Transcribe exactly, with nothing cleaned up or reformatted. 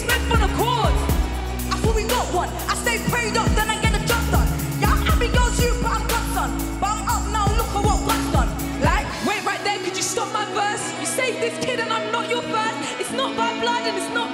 Smith on the chords. I thought we got one. I stay prayed up, then I get the job done. Yeah, I'm happy girls you, but I'm godson. But I'm up now, look at what God's done. Like, Wait right there, could you stop my verse? You saved this kid and I'm not your first. It's not by blood and it's not